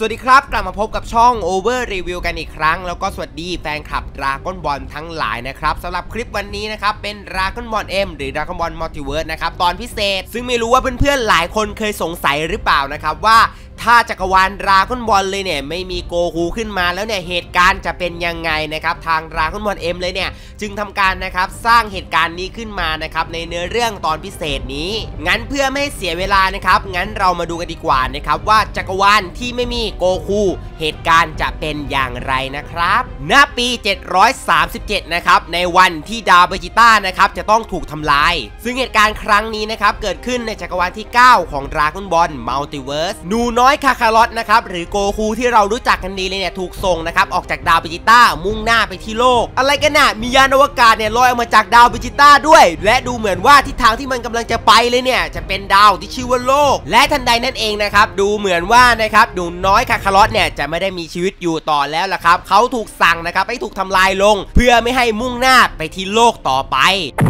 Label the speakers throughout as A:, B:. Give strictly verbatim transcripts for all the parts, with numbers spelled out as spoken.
A: สวัสดีครับกลับมาพบกับช่อง Over Review กันอีกครั้งแล้วก็สวัสดีแฟนคลับ Dragon Ball ทั้งหลายนะครับสำหรับคลิปวันนี้นะครับเป็น Dragon Ball M หรือ Dragon Ball Multiverse นะครับตอนพิเศษซึ่งไม่รู้ว่าเพื่อนๆหลายคนเคยสงสัยหรือเปล่านะครับว่าถ้าจักรวาล Dragon Ball เลยเนี่ยไม่มีโกคูขึ้นมาแล้วเนี่ยเหตุการณ์จะเป็นยังไงนะครับทาง Dragon Ball M เลยเนี่ยจึงทำการนะครับสร้างเหตุการณ์นี้ขึ้นมานะครับในเนื้อเรื่องตอนพิเศษนี้งั้นเพื่อไม่ให้เสียเวลานะครับงั้นเรามาดูกันดีกว่านะครับว่าจักรวาลที่ไม่มีโกคูเหตุการณ์จะเป็นอย่างไรนะครับณปีเจ็ดร้อยสามสิบเจ็ดนะครับในวันที่ดาวเบจิต้านะครับจะต้องถูกทำลายซึ่งเหตุการณ์ครั้งนี้นะครับเกิดขึ้นในจักรวาลที่เก้าของ Dragon Ball Multiverse หนูน้อยคาคารอตนะครับหรือโกคูที่เรารู้จักกันดีเลยเนี่ยถูกส่งนะครับออกจากดาวเบจิต้ามุ่งหน้าไปที่โลกอะไรกันน่ะมียานอวกาศเนี่ยลอยออกมาจากดาวเบจิต้าด้วยและดูเหมือนว่าทิศทางที่มันกำลังจะไปเลยเนี่ยจะเป็นดาวที่ชื่อว่าโลกและทันใดนั่นเองนะครับดูเหมือนว่านะครับหนูน้อยคาคารอตเนี่ยจะไม่ได้มีชีวิตอยู่ต่อแล้วล่ะครับเขาถูกสั่งนะครับให้ถูกทำลายลงเพื่อไม่ให้มุ่งหน้าไปที่โลกต่อไป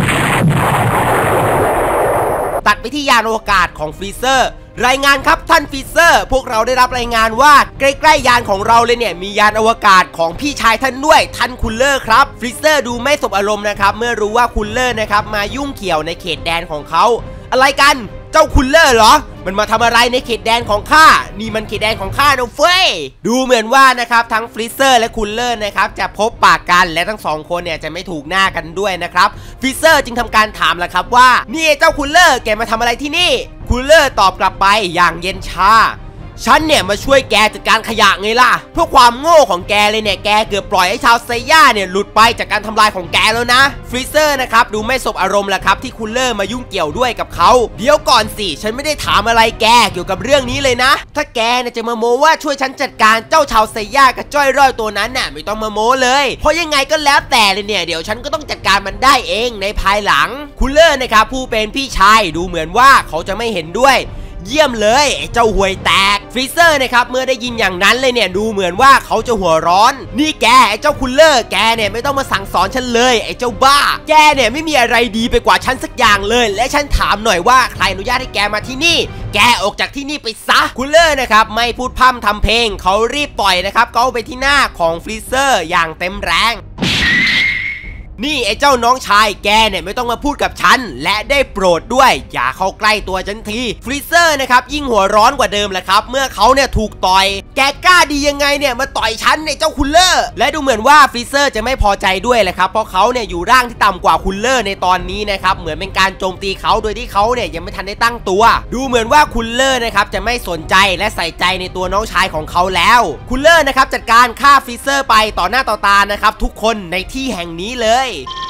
A: ตัดไปที่ยานอวกาศของฟรีเซอร์รายงานครับท่านฟรีเซอร์พวกเราได้รับรายงานว่าใกล้ๆยานของเราเลยเนี่ยมียานอวกาศของพี่ชายท่านด้วยท่านคูลเลอร์ครับฟรีเซอร์ดูไม่สบอารมณ์นะครับเมื่อรู้ว่าคูลเลอร์นะครับมายุ่งเกี่ยวในเขตแดนของเขาอะไรกันเจ้าคูลเลอร์เหรอมันมาทำอะไรในเขตแดนของข้านี่มันเขตแดนของข้าโนเฟ้ยดูเหมือนว่านะครับทั้งฟรีเซอร์และคูลเลอร์นะครับจะพบปากกันและทั้งสองคนเนี่ยจะไม่ถูกหน้ากันด้วยนะครับฟรีเซอร์จึงทำการถามแหละครับว่านี่เจ้าคูลเลอร์แกมาทำอะไรที่นี่คูลเลอร์ตอบกลับไปอย่างเย็นชาฉันเนี่ยมาช่วยแกจัดการขยะไงล่ะเพื่อความโง่ของแกเลยเนี่ยแกเกือบปล่อยให้ชาวไซย่าเนี่ยหลุดไปจากการทำลายของแกแล้วนะฟรีเซอร์นะครับดูไม่สบอารมณ์แหละครับที่คูลเลอร์มายุ่งเกี่ยวด้วยกับเขาเดี๋ยวก่อนสิฉันไม่ได้ถามอะไรแกเกี่ยวกับเรื่องนี้เลยนะถ้าแกเนี่ยจะมาโม้ว่าช่วยฉันจัดการเจ้าชาวไซย่ากับจ้อยร่อยตัวนั้นน่ะไม่ต้องมาโม้เลยเพราะยังไงก็แล้วแต่เลยเนี่ยเดี๋ยวฉันก็ต้องจัดการมันได้เองในภายหลังคูลเลอร์นะครับผู้เป็นพี่ชายดูเหมือนว่าเขาจะไม่เห็นด้วยเยี่ยมเลยไอ้เจ้าห่วยแตกฟรีเซอร์นะครับเมื่อได้ยินอย่างนั้นเลยเนี่ยดูเหมือนว่าเขาจะหัวร้อนนี่แกไอ้เจ้าคูลเลอร์แกเนี่ยไม่ต้องมาสั่งสอนฉันเลยไอ้เจ้าบ้าแกเนี่ยไม่มีอะไรดีไปกว่าฉันสักอย่างเลยและฉันถามหน่อยว่าใครอนุญาตให้แกมาที่นี่แกออกจากที่นี่ไปซะคูลเลอร์นะครับไม่พูดพร่ำทำเพลงเขารีบปล่อยนะครับเขาไปที่หน้าของฟรีเซอร์อย่างเต็มแรงนี่ไอ้เจ้าน้องชายแกเนี่ยไม่ต้องมาพูดกับฉันและได้โปรดด้วยอย่าเข้าใกล้ตัวฉันทีฟรีเซอร์นะครับยิ่งหัวร้อนกว่าเดิมแหละครับเมื่อเขาเนี่ยถูกต่อยแกกล้าดียังไงเนี่ยมาต่อยฉันในเจ้าคูลเลอร์และดูเหมือนว่าฟรีเซอร์จะไม่พอใจด้วยแหละครับเพราะเขาเนี่ยอยู่ร่างที่ต่ำกว่าคูลเลอร์ในตอนนี้นะครับเหมือนเป็นการโจมตีเขาโดยที่เขาเนี่ยยังไม่ทันได้ตั้งตัวดูเหมือนว่าคูลเลอร์นะครับจะไม่สนใจและใส่ใจในตัวน้องชายของเขาแล้วคูลเลอร์นะครับจัดการฆ่าฟรีเซอร์ไปต่อหน้าต่อตานะครับทุกคนในที่แห่งนี้เลย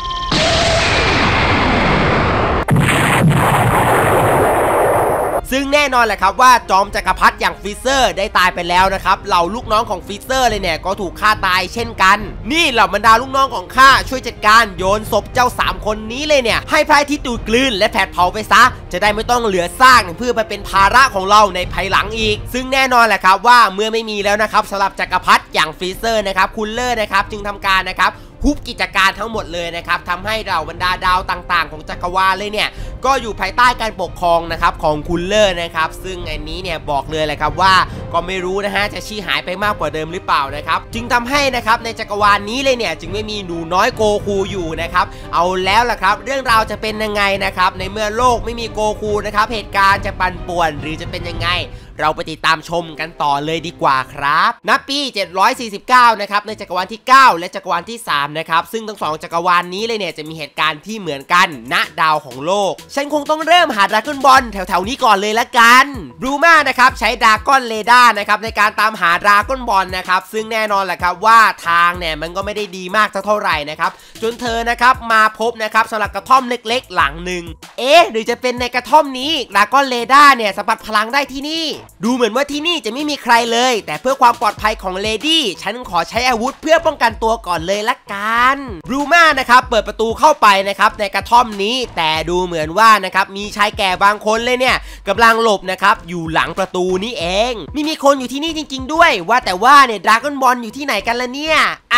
A: ซึ่งแน่นอนแหละครับว่าจอมจักรพรรดิอย่างฟรีเซอร์ได้ตายไปแล้วนะครับเหล่าลูกน้องของฟรีเซอร์เลยเนี่ยก็ถูกฆ่าตายเช่นกันนี่เหล่าบรรดาลูกน้องของข้าช่วยจัดการโยนศพเจ้าสามคนนี้เลยเนี่ยให้พระอาทิตย์ดูดกลืนและแผดเผาไปซะจะได้ไม่ต้องเหลือซากเพื่อไปเป็นภาระของเราในภายหลังอีกซึ่งแน่นอนแหละครับว่าเมื่อไม่มีแล้วนะครับสำหรับจักรพรรดิอย่างฟรีเซอร์นะครับคูลเลอร์นะครับจึงทำการนะครับฮุบกิจการทั้งหมดเลยนะครับทำให้เราบรรดาดาวต่างๆของจักรวาลเลยเนี่ยก็อยู่ภายใต้การปกครองนะครับของคูลเลอร์นะครับซึ่งอันนี้เนี่ยบอกเลยเลยครับว่าก็ไม่รู้นะฮะจะชี้หายไปมากกว่าเดิมหรือเปล่านะครับจึงทำให้นะครับในจักรวาลนี้เลยเนี่ยจึงไม่มีหนูน้อยโกคูอยู่นะครับเอาแล้วล่ะครับเรื่องราวจะเป็นยังไงนะครับในเมื่อโลกไม่มีโกคูนะครับเหตุการณ์จะปั่นป่วนหรือจะเป็นยังไงเราไปติดตามชมกันต่อเลยดีกว่าครับณปีเจ็ดร้อยสี่สิบเก้านะครับในจักรวาลที่เก้าและจักรวาลที่สามนะครับซึ่งทั้งสองจักรวาลนี้เลยเนี่ยจะมีเหตุการณ์ที่เหมือนกันณดาวของโลกฉันคงต้องเริ่มหาดราก้อนบอลแถวๆนี้ก่อนเลยละกันบลูมานะครับใช้ดราก้อนเรดาร์นะครับในการตามหาดราก้อนบอลนะครับซึ่งแน่นอนแหละครับว่าทางเนี่ยมันก็ไม่ได้ดีมากเท่าไหร่นะครับจนเธอนะครับมาพบนะครับสำหรับกระท่อมเล็กๆหลังหนึ่งเอ๊ะหรือจะเป็นในกระท่อมนี้ดราก้อนเรดาร์เนี่ยสัมผัสพลังได้ที่นี่ดูเหมือนว่าที่นี่จะไม่มีใครเลยแต่เพื่อความปลอดภัยของเลดี้ฉันขอใช้อาวุธเพื่อป้องกันตัวก่อนเลยละกันบลูมานะครับเปิดประตูเข้าไปนะครับในกระท่อมนี้แต่ดูเหมือนว่านะครับมีชายแก่บางคนเลยเนี่ยกำลังหลบนะครับอยู่หลังประตูนี้เองไม่มีคนอยู่ที่นี่จริงๆด้วยว่าแต่ว่าเนี่ยดราก้อนบอลอยู่ที่ไหนกันล่ะเนี่ยอ้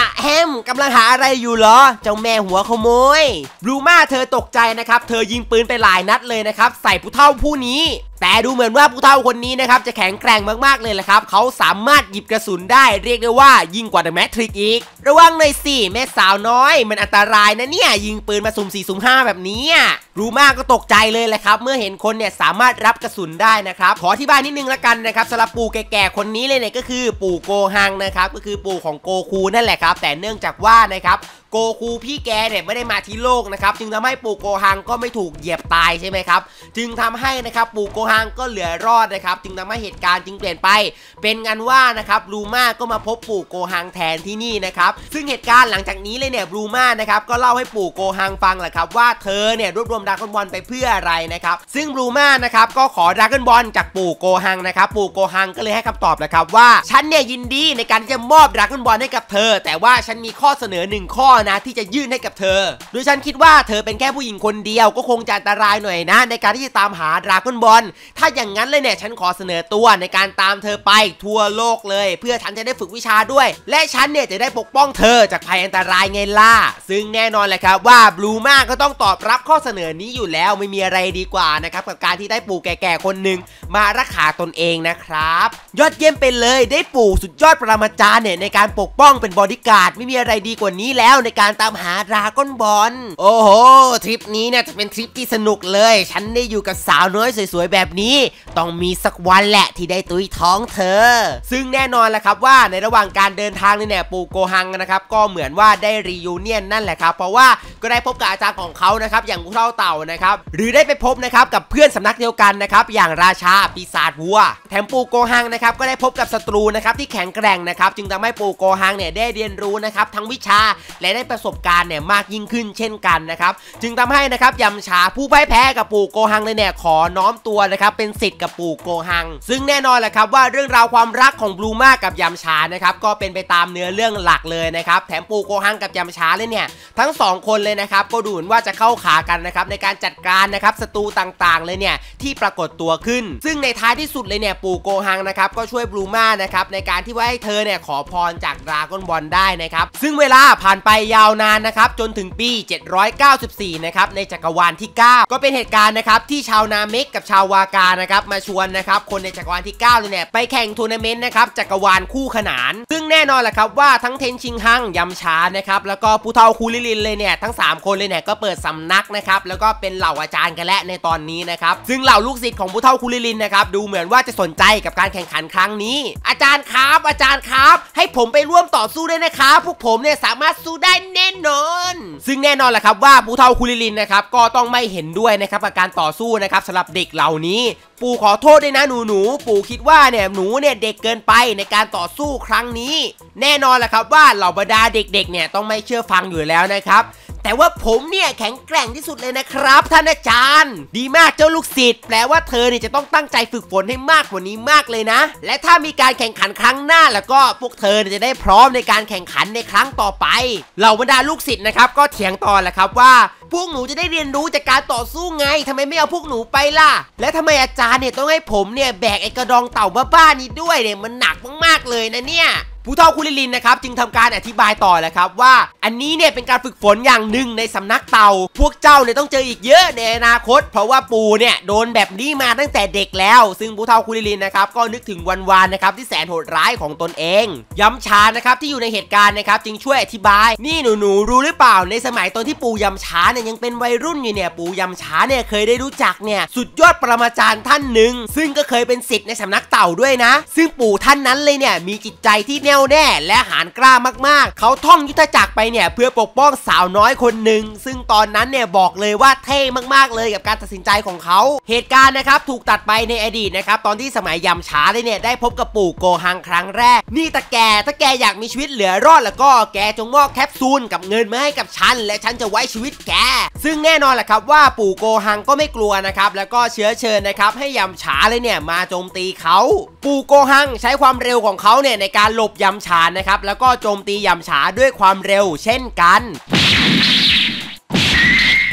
A: อะแฮมกำลังหาอะไรอยู่เหรอเจ้าแม่หัวขโมยบลูมาเธอตกใจนะครับเธอยิงปืนไปหลายนัดเลยนะครับใส่ผู้เฒ่าผู้นี้แต่ดูเหมือนว่าผู้เฒ่าคนนี้นะครับจะแข็งแกร่งมากๆเลยแหละครับเขาสามารถหยิบกระสุนได้เรียกได้ว่ายิ่งกว่าเดอะแมทริกซ์อีกระวังหน่อยสิแม่สาวน้อยมันอันตรายนะเนี่ยยิงปืนมาสุ่มสี่สุ่มห้าแบบนี้บลูมาก็ตกใจเลยแหละครับเมื่อเห็นคนเนี่ยสามารถรับกระสุนได้นะครับขอที่บ้านนิดนึงละกันนะครับสำหรับปู่แก่ๆคนนี้เลยเนี่ยก็คือปู่โกฮังนะครับก็คือปู่ของโกคูนั่นแหละครับแต่เนื่องจากว่านะครับโกคูพี่แกเนี่ยไม่ได้มาที่โลกนะครับจึงทำให้ปู่โกฮังก็ไม่ถูกเหยียบตายใช่ไหมครับจึงทำให้นะครับปู่โกฮังก็เหลือรอดนะครับจึงทำให้เหตุการณ์จึงเปลี่ยนไปเป็นงันว่านะครับบลูมาก็มาพบปู่โกฮังแทนที่นี่นะครับซึ่งเหตุการณ์หลังจากนี้เลยเนี่ยบลูมานะครับก็เล่าให้ปู่โกฮังฟังแหละครับว่าเธอเนี่ยรวบรวมดราก้อนบอลไปเพื่ออะไรนะครับซึ่งบลูมานะครับก็ขอดราก้อนบอลจากปู่โกฮังนะครับปู่โกฮังก็เลยให้คำตอบแหละครับว่าฉันเนี่ยยินดีในการที่จะมอบดราก้อนบอลให้กับเธอแต่ว่าฉันมีข้อเสนอหนึ่งข้อนะที่จะยื่นให้กับเธอโดยฉันคิดว่าเธอเป็นแค่ผู้หญิงคนเดียวก็คงจะอันตรายหน่อยนะในการที่จะตามหาดราก้อนบอลถ้าอย่างนั้นเลยเนี่ยฉันขอเสนอตัวในการตามเธอไปทั่วโลกเลยเพื่อฉันจะได้ฝึกวิชาด้วยและฉันเนี่ยจะได้ปกป้องเธอจากภัยอันตรายไงล่ะซึ่งแน่นอนแหละครับว่าบลูมาก็ต้องตอบรับข้อเสนอนี้อยู่แล้วไม่มีอะไรดีกว่านะครับกับการที่ได้ปู่แก่ๆคนหนึ่งมารักษาตนเองนะครับยอดเยี่ยมไปเลยได้ปู่สุดยอดปรมาจารย์เนี่ยในการปกป้องเป็นบอดี้การ์ดไม่มีอะไรดีกว่านี้แล้วในการตามหาดราก้อนบอลโอ้โหทริปนี้เนี่ยจะเป็นทริปที่สนุกเลยฉันได้อยู่กับสาวน้อยสวยๆแบบนี้ต้องมีสักวันแหละที่ได้ตุ้ยท้องเธอซึ่งแน่นอนแหละครับว่าในระหว่างการเดินทางเนี่ยปู่โกฮังนะครับก็เหมือนว่าได้รียูเนียนนั่นแหละครับเพราะว่าก็ได้พบกับอาจารย์ของเขานะครับอย่างผู้เฒ่าเต่านะครับหรือได้ไปพบนะครับกับเพื่อนสำนักเดียวกันนะครับอย่างราชาปีศาจวัวแถมปู่โกฮังนะครับก็ได้พบกับศัตรูนะครับที่แข็งแกร่งนะครับจึงทำให้ปู่โกฮังเนี่ยได้เรียนรู้นะครับทั้งวิชาและได้ประสบการณ์เนี่ยมากยิ่งขึ้นเช่นกันนะครับจึงทำให้นะครับยำชาผู้พ่ายแพ้กับปู่โกฮังเลยเนี่ยขอน้อมตัวนะครับเป็นศิษย์กับปู่โกฮังซึ่งแน่นอนแหละครับว่าเรื่องราวความรักของบลูมากับยำชานะครับก็เป็นไปตามเนื้อเรื่องหลักเลยนะครับแถมปู่โกฮังกับยำชาเลยเนี่ยทั้งสองคนเลยนะครับก็ดูเหมือนว่าจะเข้าขากันนะครับในการจัดการนะครับศัตรูต่างๆเลยเนี่ยที่ปรากฏตัวขึ้นซึ่งในท้ายที่สุดเลยเนี่ยปู่โกฮังนะครับก็ช่วยบลูมานะครับในการที่ว่าให้เธอเนี่ยขอพรจากดราก้อนบอลได้นะครับซึ่งเวลาผ่านไปยาวนานนะครับจนถึงปีเจ็ดร้อยเก้าสิบสี่นะครับในจักรวาลที่เก้าก็เป็นเหตุการณ์นะครับที่ชาวนาเมกกับชาววากานะครับมาชวนนะครับคนในจักรวาลที่เก้าเลยเนี่ยไปแข่งทัวร์นาเมนต์นะครับจักรวาลคู่ขนานซึ่งแน่นอนแหละครับว่าทั้งเทนชิงฮังยำชานะครับแล้วก็ผู้เฒ่าคูลิลินเลยเนี่ยทั้งสามคนเลยเนี่ยก็เปิดสำนักนะครับแล้วก็เป็นเหล่าอาจารย์กันและในตอนนี้นะครับซึ่งเหล่าลูกศิษย์ของผู้เฒ่าคูลิลินนะครับดูเหมือนว่าจะสนใจกับการแข่งขันครั้งนี้อาจารย์ครับอาจารย์ครับให้ผมไปร่วมต่อสู้ได้นะครับพวกผมเนี่ยสามารถสู้ได้แน่นอนซึ่งแน่นอนแหละครับว่าผู้เฒ่าคูลิลินนะครับก็ต้องไม่เห็นด้วยนะครับกับการต่อสู้นะครับสำหรับเด็กเหล่านี้ปู่ขอโทษด้วยนะหนูหนูปู่คิดว่าเนี่ยหนูเนี่ยเด็กเกินไปในการต่อสู้ครั้งนี้แน่นอนแหละครับว่าเหล่าบรรดาเด็กๆเนี่ยต้องไม่เชื่อฟังอยู่แล้วนะครับแต่ว่าผมเนี่ยแข็งแกร่งที่สุดเลยนะครับท่านอาจารย์ดีมากเจ้าลูกศิษย์แปลว่าเธอเนี่ยจะต้องตั้งใจฝึกฝนให้มากกว่านี้มากเลยนะและถ้ามีการแข่งขันครั้งหน้าแล้วก็พวกเธอจะได้พร้อมในการแข่งขันในครั้งต่อไปเหล่าบรรดาลูกศิษย์นะครับก็เถียงต่อแหละครับว่าพวกหนูจะได้เรียนรู้จากการต่อสู้ไงทำไมไม่เอาพวกหนูไปล่ะและทำไมอาจารย์เนี่ยต้องให้ผมเนี่ยแบกไอ้กระดองเต่าบ้าๆนี้ด้วยเนี่ยมันหนักมากๆเลยนะเนี่ยผู้เฒ่าคูลิลินนะครับจึงทำการอธิบายต่อแหละครับว่าอันนี้เนี่ยเป็นการฝึกฝนอย่างหนึ่งในสำนักเต่าพวกเจ้าเนี่ยต้องเจออีกเยอะในอนาคตเพราะว่าปู่เนี่ยโดนแบบนี้มาตั้งแต่เด็กแล้วซึ่งผู้เฒ่าคูลิลินนะครับก็นึกถึงวันวานนะครับที่แสนโหดร้ายของตนเองย้ำชานะครับที่อยู่ในเหตุการณ์นะครับจึงช่วยอธิบายนี่หนูหนูรู้หรือเปล่าในสมัยตอนที่ปู่ย้ำชาเนี่ยยังเป็นวัยรุ่นอยู่เนี่ยปู่ย้ำชาเนี่ยเคยได้รู้จักเนี่ยสุดยอดปรมาจารย์ท่านหนึ่งซึ่งก็เคยเป็นศิษย์ในสำนักเต่าด้วยนะซึ่งปู่ท่านนั้นเลยเนี่ยมีจิตใจที่แน่วแน่และหาญกล้ามากๆเขาท่องยุทธจักรไปเนี่ยเพื่อปกป้องสาวน้อยคนหนึ่งซึ่งตอนนั้นเนี่ยบอกเลยว่าเท่มากๆเลยกับการตัดสินใจของเขาเหตุการณ์นะครับถูกตัดไปในอดีตนะครับตอนที่สมัยยำช้าเลยเนี่ยได้พบกับปู่โกฮังครั้งแรกนี่ตาแกถ้าแกอยากมีชีวิตเหลือรอดแล้วก็แกจงมอบแคปซูลกับเงินมาให้กับฉันและฉันจะไว้ชีวิตแกซึ่งแน่นอนแหละครับว่าปู่โกฮังก็ไม่กลัวนะครับแล้วก็เชื้อเชิญนะครับให้ยำช้าเลยเนี่ยมาโจมตีเขาปู่โกฮังใช้ความเร็วของเขาเนี่ยในการหลบยำช้านะครับแล้วก็โจมตียำช้าด้วยความเร็วเช่นกัน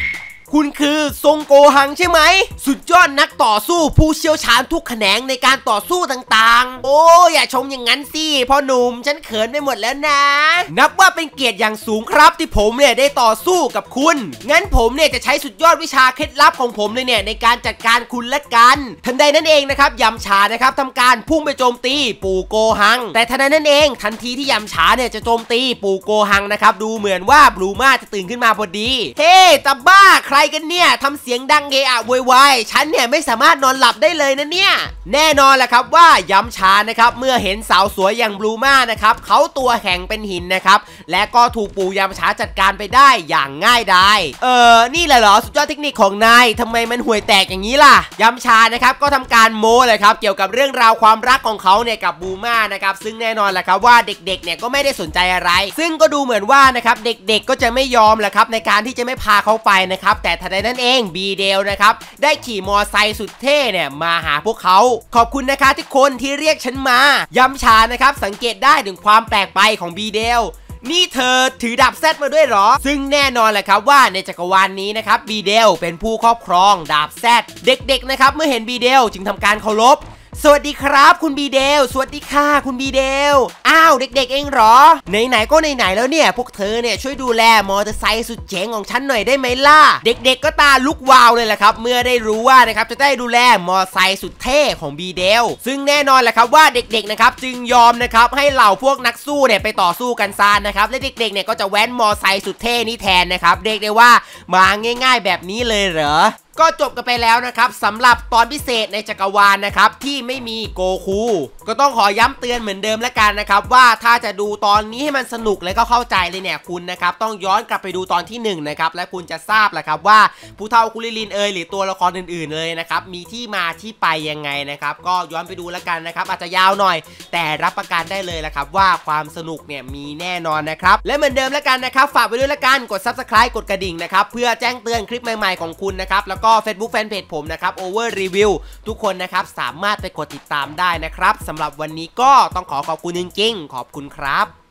A: คุณคือซงโกฮังใช่ไหมสุดยอดนักต่อสู้ผู้เชี่ยวชาญทุกแขนงในการต่อสู้ต่างๆโอ้อย่าชมอย่างนั้นสิพ่อหนุ่มฉันเขินไปหมดแล้วนะนับว่าเป็นเกียรติอย่างสูงครับที่ผมเนี่ยได้ต่อสู้กับคุณงั้นผมเนี่ยจะใช้สุดยอดวิชาเคล็ดลับของผมเลยเนี่ยในการจัดการคุณละกันทันใดนั่นเองนะครับยำฉานะครับทำการพุ่งไปโจมตีปู่โกฮังแต่ทันใดนั่นเองทันทีที่ยำฉาเนี่ยจะโจมตีปู่โกฮังนะครับดูเหมือนว่าบลูมาจะตื่นขึ้นมาพอดีเฮ้ตาบ้าใครกันเนี่ยทำเสียงดังเอะอะโวยวายฉันเนี่ยไม่สามารถนอนหลับได้เลยนะเนี่ยแน่นอนแหละครับว่ายำฉานะครับเมื่อเห็นสาวสวยอย่างบลูมานะครับเขาตัวแข็งเป็นหินนะครับและก็ถูกปู่ยำฉาจัดการไปได้อย่างง่ายดายเออนี่แหละเหรอสุดยอดเทคนิคของนายทำไมมันห่วยแตกอย่างนี้ล่ะยำฉานะครับก็ทำการโม้เลยครับเกี่ยวกับเรื่องราวความรักของเขาเนี่ยกับบลูมานะครับซึ่งแน่นอนแหละครับว่าเด็กๆเนี่ยก็ไม่ได้สนใจอะไรซึ่งก็ดูเหมือนว่านะครับเด็กๆก็จะไม่ยอมแหละครับในการที่จะไม่พาเขาไปนะครับแต่ทันใดนั้นเองบีเดลนะครับได้ขี่มอไซค์สุดเท่เนี่ยมาหาพวกเขาขอบคุณนะคะทุกคนที่เรียกฉันมายำฉานะครับสังเกตได้ถึงความแปลกไปของบีเดลนี่เธอถือดาบแซดมาด้วยเหรอซึ่งแน่นอนแหละครับว่าในจักรวาล น, นี้นะครับบีเดลเป็นผู้ครอบครองดาบแซดเด็กๆนะครับเมื่อเห็นบีเดลจึงทำการเคารพสวัสดีครับคุณบีเดลสวัสดีค่ะคุณบีเดลอ้าวเด็กๆเองเหรอไหนๆก็ไหนๆแล้วเนี่ยพวกเธอเนี่ยช่วยดูแลมอเตอร์ไซค์สุดเจ๋งของฉันหน่อยได้ไหมล่ะเด็กๆก็ตาลุกวาวเลยแหละครับเมื่อได้รู้ว่านะครับจะได้ดูแลมอเตอร์ไซค์สุดเท่ของบีเดลซึ่งแน่นอนแหละครับว่าเด็กๆนะครับจึงยอมนะครับให้เหล่าพวกนักสู้เนี่ยไปต่อสู้กันซานนะครับและเด็กๆเนี่ยก็จะแว้นมอเตอร์ไซค์สุดเท่นี้แทนนะครับเรียกได้ว่ามาง่ายๆแบบนี้เลยเหรอก็จบกันไปแล้วนะครับสำหรับตอนพิเศษในจักรวาลนะครับที่ไม่มีโกคูก็ต้องขอย้ำเตือนเหมือนเดิมแล้วกันนะครับว่าถ้าจะดูตอนนี้ให้มันสนุกและก็เข้าใจเลยเนี่ยคุณนะครับต้องย้อนกลับไปดูตอนที่หนึ่งนะครับและคุณจะทราบแหละครับว่าผู้เฒ่าคุริลินเอยหรือตัวละครอื่นๆเลยนะครับมีที่มาที่ไปยังไงนะครับก็ย้อนไปดูแล้วกันนะครับอาจจะยาวหน่อยแต่รับประกันได้เลยแหละครับว่าความสนุกเนี่ยมีแน่นอนนะครับและเหมือนเดิมแล้วกันนะครับฝากไปด้วยแล้วกันกด ซับสไครบ์ กดกระดิ่งนะครับเพื่อแจ้งเตือนคลิปใหม่ๆของคุณนะครับแล้วก็ Facebook Fanpage ผมนะครับ Over Review ทุกคนนะครับสามารถไปกดติดตามได้นะครับสำหรับวันนี้ก็ต้องขอขอบคุณจริงๆขอบคุณครับ